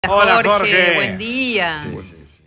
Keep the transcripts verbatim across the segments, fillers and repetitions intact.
Hola, Jorge, Jorge. Buen día. Sí, sí, sí.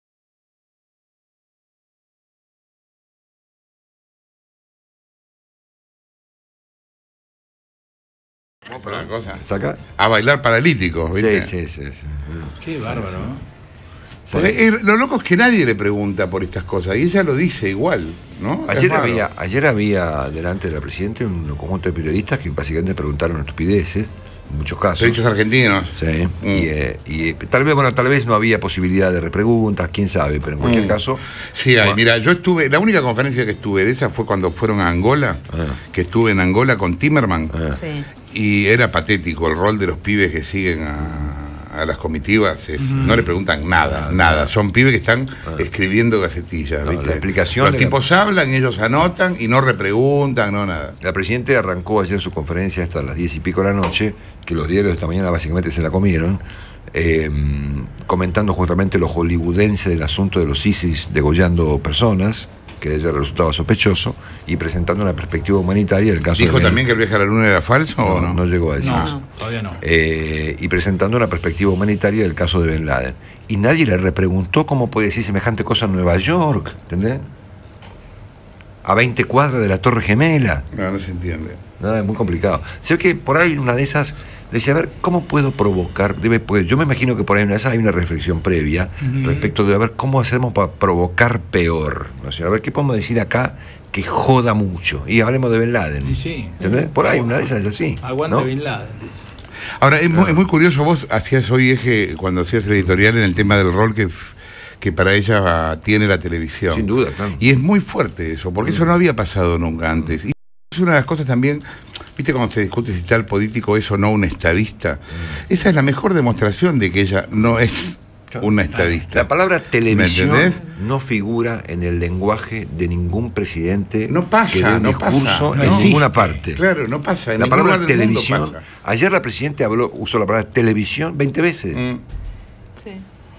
¿Cómo fue la cosa? ¿Saca? A bailar paralítico, ¿viste? Sí, sí, sí, sí. Qué bárbaro, ¿no? Sí. Porque es- lo loco es que nadie le pregunta por estas cosas y ella lo dice igual, ¿no? Es Ayer raro. había, ayer había delante de la Presidenta un conjunto de periodistas que básicamente preguntaron estupideces, en muchos casos. Periodistas argentinos. Sí, Mm. y, eh, y tal vez, bueno, tal vez no había posibilidad de repreguntas, quién sabe, pero en cualquier Mm. caso. Sí, hay. bueno, Mira, yo estuve, la única conferencia que estuve de esa fue cuando fueron a Angola, Ah. que estuve en Angola con Timerman, Ah. Sí. y era patético el rol de los pibes que siguen a, a las comitivas, es, no le preguntan nada, Ah, nada, ah. son pibes que están escribiendo gacetillas, No, ¿viste? la explicación Los de la- tipos hablan, ellos anotan y no repreguntan, no nada. La Presidenta arrancó ayer su conferencia hasta las diez y pico de la noche, que los diarios de esta mañana básicamente se la comieron, eh, comentando justamente lo hollywoodense del asunto de los ISIS degollando personas, que a ella resultaba sospechoso, y presentando una perspectiva humanitaria del caso ¿Dijo de Ben- también que el viaje a la luna era falso o No, no? no llegó a decir No, eso. todavía no. Eh, y presentando una perspectiva humanitaria del caso de Ben Laden. Y nadie le repreguntó cómo puede decir semejante cosa en Nueva York, ¿entendés? A veinte cuadras de la Torre Gemela. No, no se entiende. No, es muy complicado. Sé que por ahí una de esas, decía, a ver, ¿cómo puedo provocar? Debe, pues, yo me imagino que por ahí una de esas hay una reflexión previa Ujú. respecto de a ver cómo hacemos para provocar peor. ¿No? sé, a ver, ¿qué podemos decir acá que joda mucho? Y hablemos de Ben Laden. Y sí. ¿Entendés? Por ahí una de esas es así. Aguante ¿no? Bin Laden. dice. Ahora, es, muy, es muy curioso, vos hacías hoy eje cuando hacías el editorial en el tema del rol que, f- que para ella tiene la televisión. Sin duda, claro. Y es muy fuerte eso, porque eso no había pasado nunca antes. Y es una de las cosas también, viste cuando se discute si tal político es o no un estadista. Esa es la mejor demostración de que ella no es una estadista. La palabra televisión entendés? no figura en el lenguaje de ningún presidente No pasa, que dé un no discurso pasa, en no ninguna existe. parte. Claro, no pasa. En La ningún palabra lugar del mundo televisión. pasa. Ayer la Presidenta habló, usó la palabra televisión veinte veces. Mm, Sí.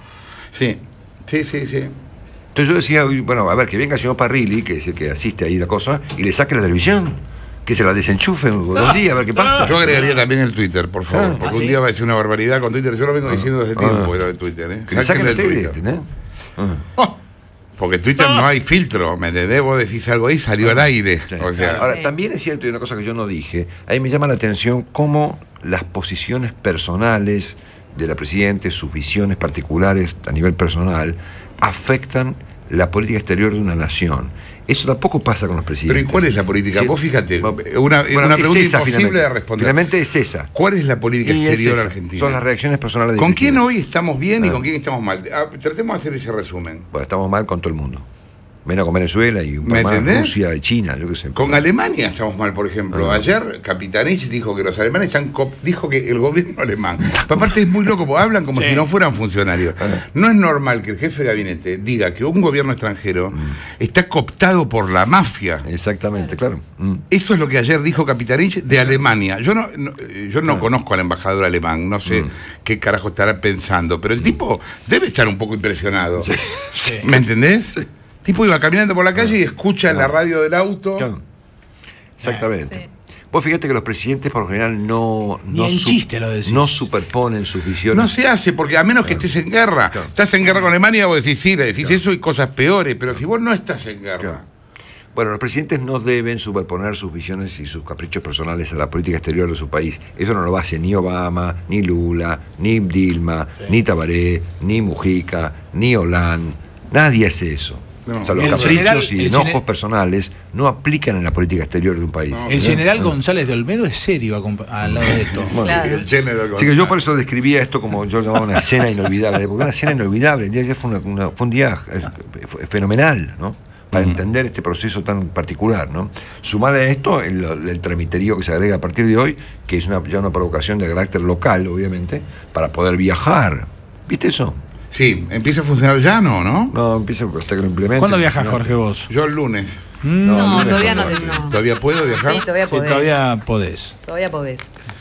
sí, sí, sí, sí. Entonces yo decía, uy, bueno, a ver, que venga el señor Parrilli, que es el que asiste ahí la cosa, y le saque la televisión, que se la desenchufe dos días, a ver qué pasa. Yo agregaría también el Twitter, por favor, Ah, porque ¿ah, un sí? día va a decir una barbaridad con Twitter. Yo lo vengo diciendo desde Ah. tiempo, lo de Twitter, ¿eh? Que le saquen la el tele, Twitter. ¿entendés? Ah. Oh, porque en Twitter no hay filtro, ¿me entendés? Vos decís algo ahí, salió al aire. Sí. O sea, Ahora, Sí. también es cierto, y una cosa que yo no dije, ahí me llama la atención cómo las posiciones personales de la Presidenta, sus visiones particulares a nivel personal, afectan la política exterior de una nación. Eso tampoco pasa con los pero presidentes. ¿y cuál es la política? Sí. Vos fíjate, Bueno, una, bueno, una es pregunta esa, imposible finalmente. de responder. Finalmente es esa. ¿Cuál es la política Y es exterior esa. argentina? Son las reacciones personales de ¿Con Cristina. quién hoy estamos bien y Ah. con quién estamos mal? Ah, tratemos de hacer ese resumen. Bueno, estamos mal con todo el mundo. Menos con Venezuela y un poco ¿Me más entendés? Rusia y China, yo qué sé. Con Alemania estamos mal, por ejemplo. Ah. Ayer Capitanich dijo que los alemanes están... cop- dijo que el gobierno alemán... Pero aparte es muy loco, porque hablan como Sí. si no fueran funcionarios. Ah. No es normal que el jefe de gabinete diga que un gobierno extranjero Mm. está cooptado por la mafia. Exactamente, claro. Mm. Eso es lo que ayer dijo Capitanich de Alemania. Yo no, no- yo no Ah. conozco al embajador alemán, no sé Mm. qué carajo estará pensando, pero el tipo debe estar un poco impresionado. Sí. ¿Me entendés? El tipo iba caminando por la calle y escucha en la radio del auto. Claro. Exactamente. Sí. Vos fíjate que los presidentes por lo general no, Ni no, en su- chiste lo decís. no superponen sus visiones. No se hace, porque a menos que estés en guerra. Claro. Estás en guerra con Alemania, vos decís sí, le decís eso y cosas peores, pero si vos no estás en guerra. Claro. Bueno, los presidentes no deben superponer sus visiones y sus caprichos personales a la política exterior de su país. Eso no lo hace ni Obama, ni Lula, ni Dilma, Sí. ni Tabaré, ni Mujica, ni Hollande. Nadie hace eso. No. O sea, los El caprichos general- y el enojos gener- personales no aplican en la política exterior de un país. No. El ¿Eh? general Ah. González de Olmedo es serio a compa- al lado de esto. Bueno, Claro. El General Así que yo por González. eso describía esto como yo llamaba una escena inolvidable, porque una escena inolvidable, el día de ayer fue, una- una- fue un día eh, fue fenomenal, ¿no? Para entender este proceso tan particular, ¿no? Sumar a esto el, el tramiterío que se agrega a partir de hoy, que es una, ya una provocación de carácter local, obviamente, para poder viajar. ¿Viste eso? Sí, empieza a funcionar ya, ¿no? ¿no? No, empieza hasta que lo implementen. ¿Cuándo viajas, No, Jorge, vos? Yo el lunes. Mm, No, lunes todavía no, no, no. no. ¿Todavía puedo viajar? Sí, todavía Sí, podés. todavía podés. Todavía podés.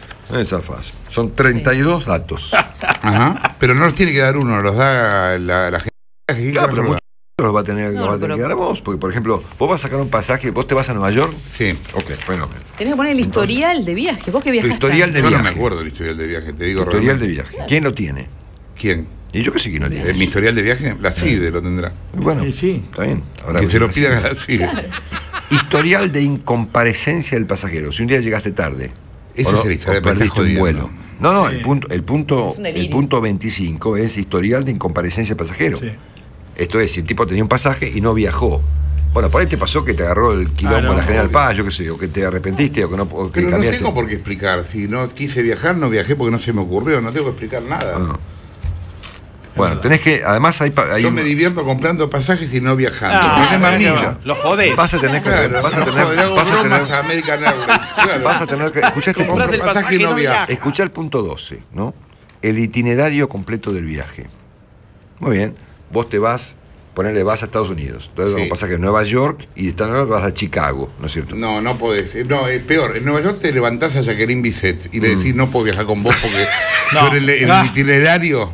Esa fase. Son treinta y dos datos. Ajá. Pero no los tiene que dar uno, los da la, la gente. Claro, pero muchos los va a tener, No, los va a tener pero- que dar a vos. Porque, por ejemplo, vos vas a sacar un pasaje, vos te vas a Nueva York. Sí. Ok, bueno. Tenés que poner el historial de viaje. ¿Vos que Tu viajaste? historial de Yo no viaje. me acuerdo el historial de viaje, te digo Tutorial de realmente. viaje. ¿Quién lo tiene? ¿Quién? Y yo que sé que no tiene. ¿El mi historial de viaje? La CIDE lo tendrá. Bueno, Sí, sí. está bien. Habrá Que se lo la pidan a CIDE. la CIDE. Historial de incomparecencia del pasajero. Si un día llegaste tarde, Ese o, no- es el historial, o pero estás perdiste un jodiendo. vuelo. No, no, Sí. el punto, el punto, Es un el delirio. punto veinticinco es historial de incomparecencia del pasajero. Sí. Esto es, si el tipo tenía un pasaje y no viajó. Bueno, por ahí te pasó que te agarró el quilombo Ah, no, en la General obvio. Paz, yo qué sé, o que te arrepentiste, o que no o que Pero no cambiaste. tengo por qué explicar. Si no quise viajar, no viajé porque no se me ocurrió. No tengo que explicar nada. Ah. Bueno, tenés que, además hay, pa- hay Yo un- me divierto comprando pasajes y no viajando. Ah, Problema bueno, mío. lo jodés. vas a tener que, Claro, vas a no, tener, joder, hago vas a bromas tener, a American Airlines. Claro. vas a tener que, escuchá este Comprás punto. el pasaje pasaje y y no no viaja. viaja. Escuchá el punto doce, ¿no? El itinerario completo del viaje. Muy bien, vos te vas, ponele, vas a Estados Unidos. Entonces Sí. vos pasás que en Nueva York y de Estados Unidos vas a Chicago, ¿no es cierto? No, no podés. Eh, No, es peor. En Nueva York te levantás a Jacqueline Bisset y le decís no puedo viajar con vos porque No. yo en el, en Ah. el itinerario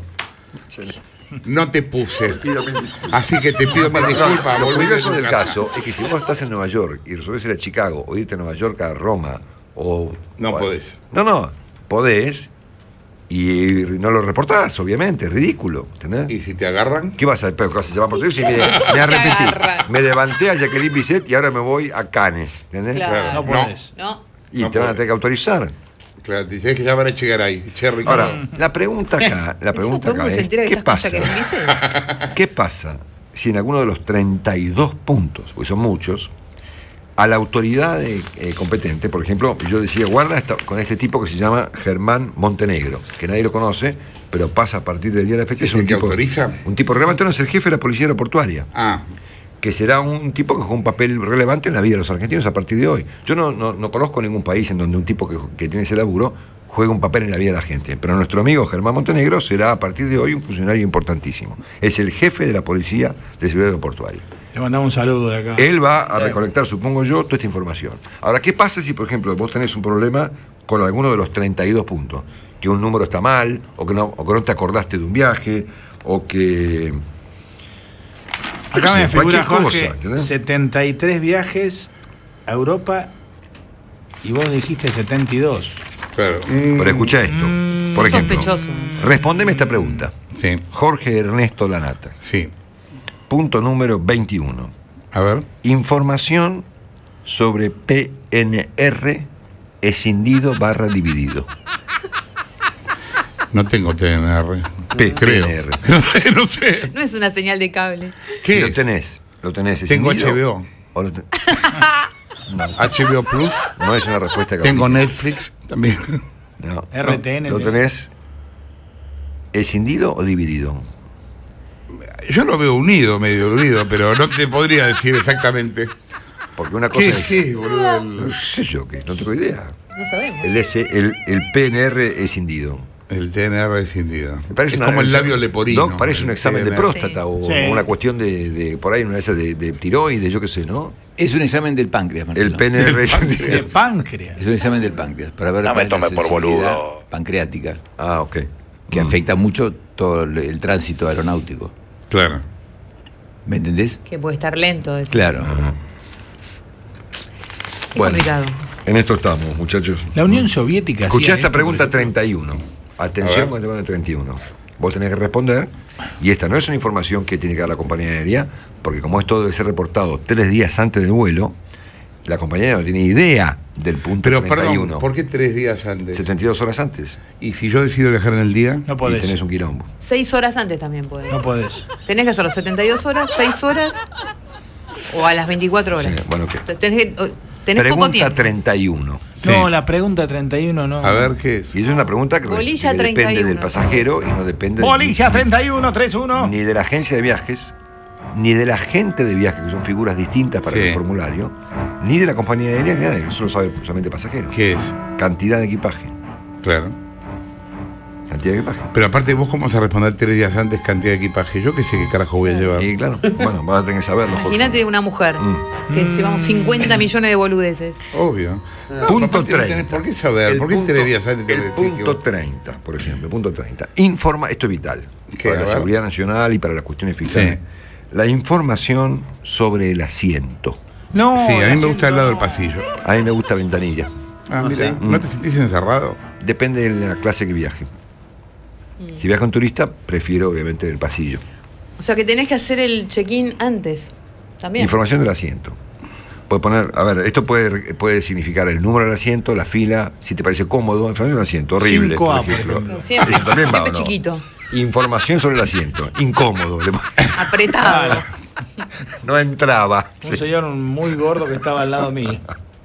no te puse. Así que te pido mil disculpas. Lo volvé de curioso tu del casa. caso es que si vos estás en Nueva York y resolvés ir a Chicago o irte a Nueva York a Roma o... No o- podés. No, no, podés y no lo reportás, obviamente, es ridículo, ¿entendés? Y si te agarran, ¿Qué vas a hacer? ¿Qué vas a llamar por teléfono? Y me, me arrepentí. agarran? Me levanté a Jacqueline Bisset y ahora me voy a Cannes, ¿entendés? Claro. No podés. No. Y No te van a podés. tener que autorizar. claro, te dices que ya van a llegar ahí. Cherry. Ahora, la pregunta acá, la pregunta acá se es, entera que ¿qué estás con pasa? Jacqueline Bisset? ¿Qué pasa si en alguno de los treinta y dos puntos, porque son muchos, a la autoridad eh, eh, competente, por ejemplo, yo decía, guarda esta- con este tipo que se llama Germán Montenegro, que nadie lo conoce, pero pasa a partir del día de la fecha. ¿Es el que autoriza? Un tipo relevante, no es el jefe de la policía aeroportuaria, Ah, que será un tipo que juega un papel relevante en la vida de los argentinos a partir de hoy. Yo no, no, no conozco ningún país en donde un tipo que, que tiene ese laburo juegue un papel en la vida de la gente, pero nuestro amigo Germán Montenegro será a partir de hoy un funcionario importantísimo. Es el jefe de la policía de seguridad aeroportuaria. Le mandamos un saludo de acá. Él va a recolectar, supongo yo, toda esta información. Ahora, ¿qué pasa si, por ejemplo, vos tenés un problema con alguno de los treinta y dos puntos? Que un número está mal, o que no, o que no te acordaste de un viaje, o que... yo Acá qué me sé, figura, cualquier Jorge, cosa, ¿entendés? setenta y tres viajes a Europa y vos dijiste setenta y dos. claro. Pero escucha esto. Por ejemplo, Sospechoso. respondeme esta pregunta. Sí, Jorge Ernesto Lanata. sí. Punto número veintiuno. A ver. Información sobre P N R escindido barra dividido. No tengo T N R. P- Creo. P N R. No sé, no sé. No es una señal de cable. ¿Qué Si lo es? tenés, lo tenés Tengo escindido, H B O. o lo ten- H B O Plus. No es una respuesta que Tengo Netflix también. no. R T N. ¿Lo tenés escindido o dividido? Yo lo veo unido, medio unido, pero no te podría decir exactamente. Porque una cosa ¿Qué, es. qué, boludo? No El, sé yo qué, no tengo idea. No sabemos. El, S, el, el P N R escindido. el T N R escindido. Me parece Es una- como el un- labio leporino. No, parece un el examen de T N R. próstata Sí. o Sí. una cuestión de, de por ahí una de esas de, de tiroides, yo qué sé, ¿no? Es un examen del páncreas, Marcelo. El P N R De escindido. páncreas. Es un examen del páncreas para ver No me cuál es la tome por sensibilidad boludo. pancreática Ah, ok. que Mm. afecta mucho todo el, el tránsito aeronáutico. Claro. ¿Me entendés? Que puede estar lento. decís. Claro. Qué Bueno. complicado. En esto estamos, muchachos. La Unión Soviética. Escuchá hacía esta esto, pregunta por ejemplo. treinta y uno. A Atención ver. con el tema del treinta y uno. Vos tenés que responder, y esta no es una información que tiene que dar la compañía aérea, porque como esto debe ser reportado tres días antes del vuelo, la compañía aérea no tiene idea del punto Pero treinta y uno. perdón, ¿por qué tres días antes? setenta y dos horas antes. Y si yo decido viajar en el día, No Y podés. tenés un quilombo. Seis horas antes también puede. No podés. Tenés que hacerlo setenta y dos horas, seis horas o a las veinticuatro horas. Sí, bueno, ¿qué? Tenés, que- o- tenés poco Pregunta tiempo. treinta y uno. Sí. No, la pregunta treinta y uno no. a ver qué es. Y es una pregunta que, Bolilla que depende treinta y uno. del pasajero y no depende Bolilla treinta y uno, treinta y uno. ni de la agencia de viajes, ni de la agente de viajes, que son figuras distintas para Sí. el formulario, ni de la compañía aérea, ni nada, eso lo sabe solamente pasajero. ¿Qué es? Cantidad de equipaje. Claro. Cantidad de equipaje. Pero aparte, ¿vos cómo vas a responder tres días antes cantidad de equipaje? Yo qué sé qué carajo voy a llevar. Y claro, bueno, vas a tener que saberlo, Jorge. Imagínate una mujer Mm. que llevamos cincuenta millones de boludeces. Obvio. No, Punto aparte no tenés treinta. ¿Por qué saber? El ¿Por qué punto- tres días antes tengo El que decir punto que- treinta, por ejemplo, punto treinta. Informa, esto es vital, ¿Qué? para A la ver. seguridad nacional y para las cuestiones fiscales. Sí. La información sobre el asiento. No, Sí, a mí me gusta haciendo- el lado del pasillo. A mí me gusta ventanilla. Ah, mira, sí. ¿no te sentís encerrado? Depende de la clase que viaje. Mm. Si viaja un turista, prefiero obviamente el pasillo. O sea que tenés que hacer el check-in antes. También. Información del asiento. Puedes poner, a ver, esto puede, puede significar el número del asiento, la fila, si te parece cómodo, información del asiento, horrible. cinco A, por ejemplo. No, siempre, Eso también va, siempre ¿o no? chiquito. Información sobre el asiento, incómodo. Le pon- Apretado. No entraba. Un Sí. señor muy gordo que estaba al lado mío.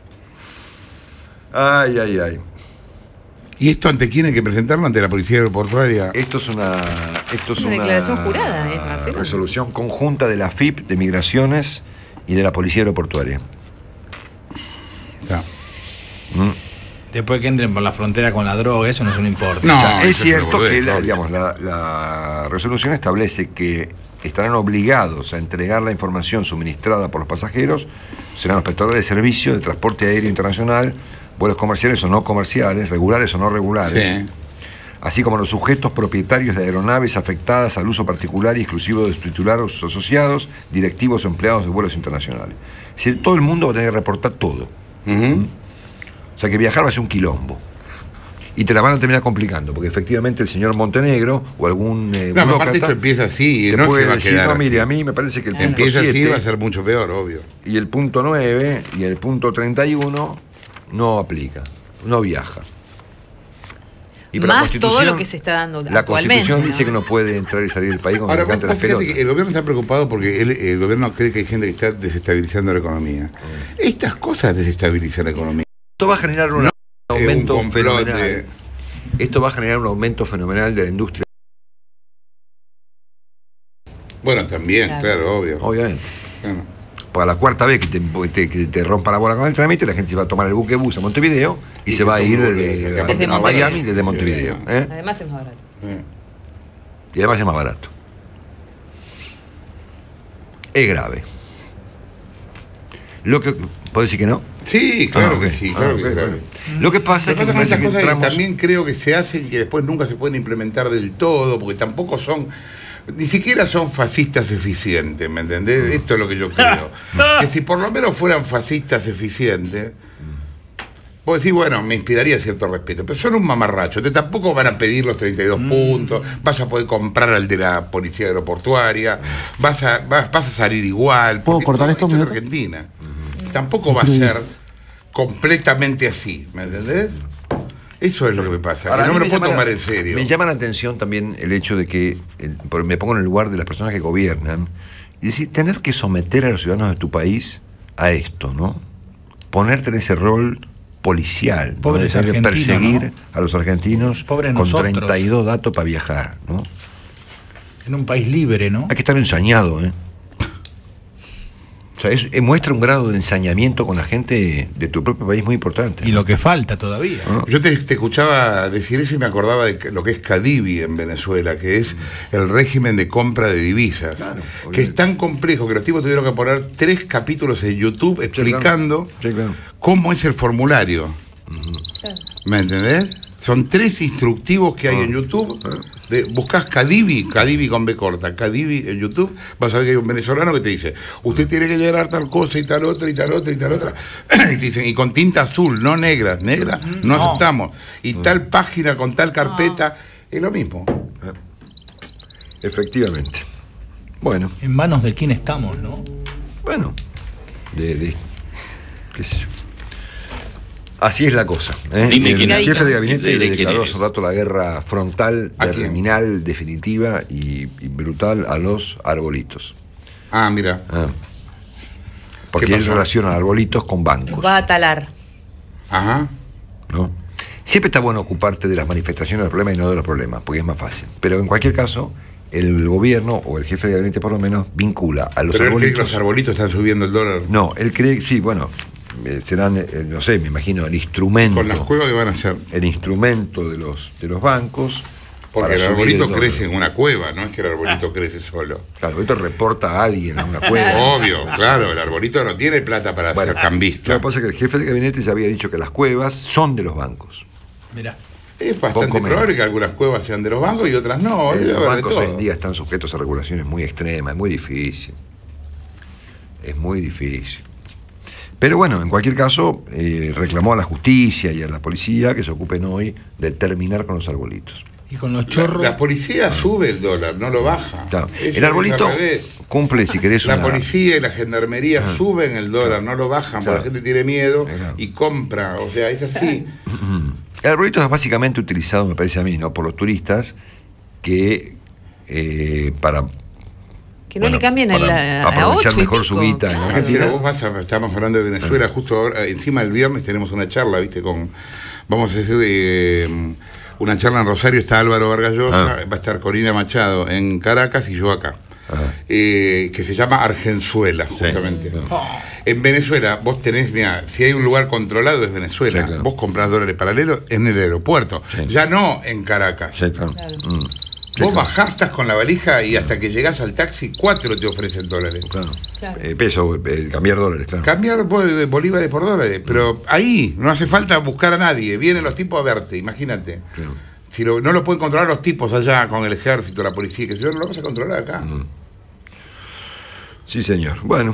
Ay, ay, ay. ¿Y esto ante quién hay que presentarlo? ¿Ante la policía aeroportuaria? Esto es una, esto es Una una, declaración jurada, ¿eh, Marcelo? resolución conjunta de la F I P, de Migraciones y de la Policía Aeroportuaria. Está. Después que entren por la frontera con la droga, eso no se le importa. No, O sea, es eso cierto lo que volvés, la, obvio. digamos, la, la resolución establece que estarán obligados a entregar la información suministrada por los pasajeros, serán los prestadores de servicio de transporte aéreo internacional, vuelos comerciales o no comerciales, regulares o no regulares, Sí. así como los sujetos propietarios de aeronaves afectadas al uso particular y exclusivo de sus titulares asociados, directivos o empleados de vuelos internacionales. Es decir, todo el mundo va a tener que reportar todo. Ujú. O sea que viajar va a ser un quilombo. Y te la van a terminar complicando, porque efectivamente el señor Montenegro o algún eh, No, pero aparte burócrata esto empieza así, te no es puede que va a decir, quedar no, mire, así. a mí me parece que el punto Empieza así, siete va a ser mucho peor, obvio. y el punto nueve y el punto treinta y uno no aplica, no viaja. Y por la Más todo Constitución- lo que se está dando La actualmente. Constitución ¿no? dice que no puede entrar y salir del país cuando Ahora, le cante vos la fíjate pelota. que el gobierno está preocupado porque él- el gobierno cree que hay gente que está desestabilizando la economía. Estas cosas desestabilizan la economía. Esto va a generar un No, aumento un complot fenomenal. de- Esto va a generar un aumento fenomenal de la industria, Bueno, también, Claro. claro, obvio. obviamente. Claro. Para la cuarta vez que te, te- que te rompa la bola con el trámite, la gente se va a tomar el buque bus a Montevideo y, Y se, se va a toma ir un desde, vuelo a- desde a Montevideo. Miami desde Montevideo. Sí, ¿eh? Además es más barato. Sí. Y además es más barato. Es grave. Lo que. ¿Puedo decir que no? Sí, claro Ah, que ok. sí, Ah, claro ok, que sí. bueno. Lo que pasa Lo es que que, pasa me con parece esas que cosas que entramos- también creo que se hacen y que después nunca se pueden implementar del todo, porque tampoco son, ni siquiera son fascistas eficientes, ¿me entendés? Esto es lo que yo creo. Que si por lo menos fueran fascistas eficientes, vos decís, bueno, me inspiraría cierto respeto, pero son un mamarracho, te tampoco van a pedir los treinta y dos puntos, vas a poder comprar al de la policía aeroportuaria, vas a, vas, vas a salir igual. ¿Puedo porque cortar todo esto, es minuto? Argentina. Tampoco va a ser completamente así, ¿me entendés? Eso es lo que me pasa, Ahora, que a no mí me lo puedo llama la- tomar en serio. Me llama la atención también el hecho de que, el- por- me pongo en el lugar de las personas que gobiernan, y decir, tener que someter a los ciudadanos de tu país a esto, ¿no? Ponerte en ese rol policial, ¿no? Pobres De tener que argentinos, perseguir ¿no? a los argentinos Pobres con nosotros. treinta y dos datos para viajar, ¿no? En un país libre, ¿no? Hay que estar ensañado, ¿eh? O sea, es- eh, muestra un grado de ensañamiento con la gente de tu propio país muy importante. Y lo que falta todavía. ¿no? Yo te, te escuchaba decir eso y me acordaba de que- lo que es Cadivi en Venezuela, que es el régimen de compra de divisas, Claro, que obviamente. es tan complejo que los tipos tuvieron que poner tres capítulos en YouTube explicando Sí, claro. cómo es el formulario. ¿Me entendés? Son tres instructivos que hay en YouTube. De, buscás Cadivi, Cadivi con B corta, Cadivi en YouTube, vas a ver que hay un venezolano que te dice, usted tiene que llenar tal cosa y tal otra y tal otra y tal otra. Y te dicen, y con tinta azul, no negra, negra, no, No. aceptamos. Y tal página con tal carpeta, es lo mismo. Efectivamente. Bueno, En manos de quién estamos, ¿no? bueno. De, de- qué sé yo. Así es la cosa. ¿eh? Dime el quién es. jefe de gabinete Dile le quién declaró eres. hace rato la guerra frontal, ¿A quién? terminal, definitiva y, y brutal a los arbolitos. Ah, mira. Ah. Porque ¿Qué él pasó? relaciona arbolitos con bancos. Los va a talar. Ajá. ¿no? Siempre está bueno ocuparte de las manifestaciones de los problemas y no de los problemas, porque es más fácil. Pero en cualquier caso, el gobierno o el jefe de gabinete por lo menos vincula a los Pero él cree que arbolitos. los arbolitos están subiendo el dólar. No, él cree, sí, bueno, eh, serán, eh, no sé, me imagino, el instrumento. Con las cuevas que van a hacer. El instrumento de los, de los bancos. Porque para el subir arbolito dólar. crece en una cueva, no es que el arbolito crece solo. Claro, esto reporta a alguien en una cueva. Obvio, claro, el arbolito no tiene plata para Bueno, ser cambista. Lo que pasa es que el jefe de gabinete ya había dicho que las cuevas son de los bancos. Mirá. Es bastante Poco menos. probable que algunas cuevas sean de los bancos y otras no. Eh, debe los haber de bancos hoy en todo. día están sujetos a regulaciones muy extremas, es muy difícil. Es muy difícil. Pero bueno, en cualquier caso, eh, reclamó a la justicia y a la policía que se ocupen hoy de terminar con los arbolitos. Y con los chorros. La, la policía sube el dólar, no lo baja. Claro. Eso El arbolito es al revés. cumple, si querés, La una... policía y la gendarmería Ah. suben el dólar, no lo bajan, Claro. porque la gente tiene miedo Claro. y compra. O sea, es así. El arbolito es básicamente utilizado, me parece a mí, ¿no? por los turistas que eh, para Que no bueno, le cambien a, para la, a aprovechar ocho y mejor su pico, guita, claro. ¿no? Argentina, vos vas a, estamos hablando de Venezuela, justo ahora, encima del viernes tenemos una charla, ¿viste? Con, vamos a hacer eh, una charla en Rosario, está Álvaro Vargas Llosa, Ah. va a estar Corina Machado en Caracas y yo acá. Ajá. Eh, que se llama Argenzuela, justamente. claro. En Venezuela, vos tenés, mira, si hay un lugar controlado es Venezuela. Sí, claro. Vos comprás dólares paralelos en el aeropuerto, Sí. ya no en Caracas. Sí, claro. Claro. Mm. Sí, Vos claro. bajás, estás con la valija y hasta que llegás al taxi, cuatro te ofrecen dólares. Claro. Claro. Eh, peso, eh, cambiar dólares, claro. Cambiar bol- de bolívares por dólares, pero ahí no hace falta buscar a nadie, vienen los tipos a verte, imagínate. Claro. Si lo- no lo pueden controlar los tipos allá con el ejército, la policía, que si no, no lo vas a controlar acá. Sí, señor. Bueno,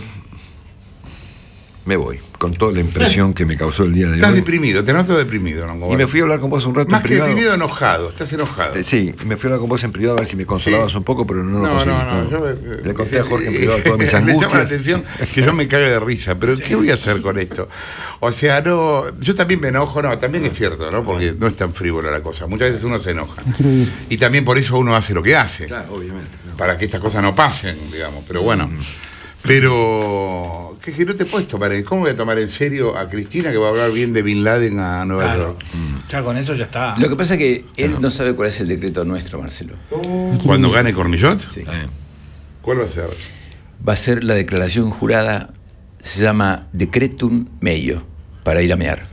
me voy, con toda la impresión que me causó el día de Estás hoy. deprimido, te noto deprimido, ¿no? Y me fui a hablar con vos un rato Más en que privado. deprimido, enojado, estás enojado. Eh, Sí, y me fui a hablar con vos en privado a ver si me consolabas Sí. un poco, pero no lo No, conseguí. no, no, yo, eh, Le conté a Jorge en eh, privado todas mis Le angustias. llama la atención que yo me cague de risa, pero ¿qué voy a hacer con esto? O sea, no, yo también me enojo, no, también es cierto, ¿no? Porque no es tan frívola la cosa, muchas veces uno se enoja. Y también por eso uno hace lo que hace, Claro, obviamente. claro. para que estas cosas no pasen, digamos, pero bueno. Pero, que, que no te puedes tomar, en- ¿cómo voy a tomar en serio a Cristina que va a hablar bien de Bin Laden a Nueva Claro. York? Ya con eso ya está. Lo que pasa es que él no sabe cuál es el decreto nuestro, Marcelo. Cuando gane Cornillot, Sí. Eh, ¿cuál va a ser? Va a ser la declaración jurada, se llama Decretum Meio, para ir a mear.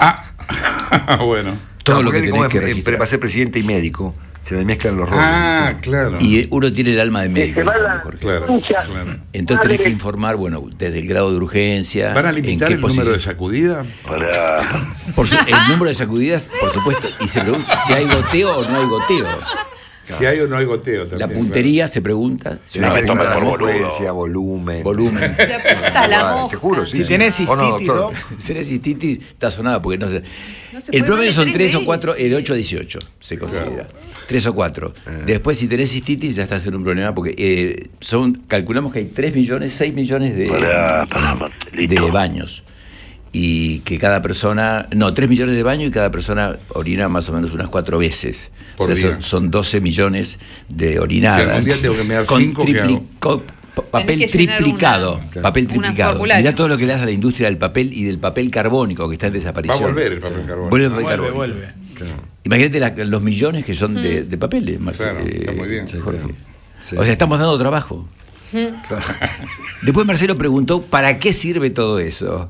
Ah, bueno. Todo claro, lo que porque él, tenés como que es- registrar. para ser presidente y médico, se le mezclan los roles. Ah, claro. Y uno tiene el alma de médico, Jorge. Claro, claro. Entonces tenés que informar, bueno, desde el grado de urgencia. ¿Van a en limitar qué el número de posición- sacudida? Por su- el número de sacudidas, por supuesto. Y se pregunta si hay goteo o no hay goteo. Si hay o no hay goteo también. La puntería se pregunta si Una uno no, apunta por a frecuencia, volumen. volumen. Se apunta a la Igual, mosca. Te juro, sí. Si sí. tenés ¿O no, cistitis, doctor? ¿no? Si tenés cistitis, está sonada porque no sé. No se El puede promedio más son de tres tres o cuatro, veces. eh, de ocho a dieciocho se considera. tres o cuatro. Después, si tenés cistitis, ya estás en un problema porque eh, son calculamos que hay tres millones, seis millones de, de baños. Y que cada persona, no, tres millones de baños y cada persona orina más o menos unas cuatro veces. Por O sea, día. son, son doce millones de Si orinadas. algún día tengo que mear con cinco, ¿qué tripli- hago? con pa- papel Tenés que llenar triplicado. una- papel una triplicado. formulario. Mirá todo lo que le hace a la industria del papel y del papel carbónico que está en Va a desaparición. volver el papel carbónico. Vuelve el papel Vuelve, carbónico. vuelve. Imagínate la- los millones que son de, de papeles, Marcelo. Claro, está muy bien. Sí, Jorge. claro. Sí. O sea, estamos dando trabajo. Después Marcelo preguntó, ¿para qué sirve todo eso?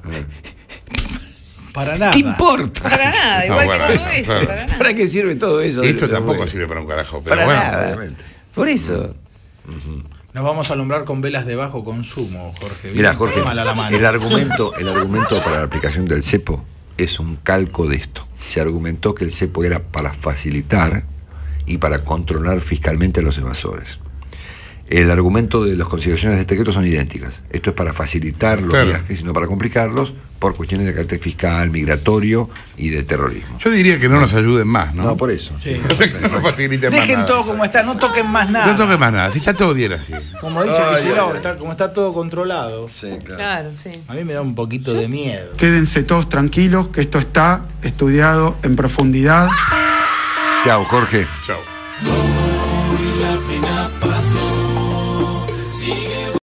Para nada. ¿Qué importa? Para nada, igual No, que bueno, todo eso. claro. Para nada. ¿Para qué sirve todo eso? Esto de- tampoco de- sirve para un carajo, pero Para bueno. nada. obviamente. Por eso. Nos vamos a alumbrar con velas de bajo consumo, Jorge. Mira, Bien, Jorge, mal a la mano. el argumento, el argumento para la aplicación del cepo es un calco de esto. Se argumentó que el cepo era para facilitar y para controlar fiscalmente a los evasores. El argumento de las consideraciones de este decreto son idénticas. Esto es para facilitar los Claro. viajes y no para complicarlos por cuestiones de carácter fiscal, migratorio y de terrorismo. Yo diría que no nos ayuden más, ¿no? No, por eso. Sí. O sea, que no faciliten más Dejen nada. todo como está, no toquen más nada. No toques más nada, si está todo bien así. Como dice Ay, Kicillof, ay, ay. está- como está todo controlado. Sí, Claro, sí. A mí me da un poquito de miedo. Quédense todos tranquilos, que esto está estudiado en profundidad. Chao, Jorge. Chao.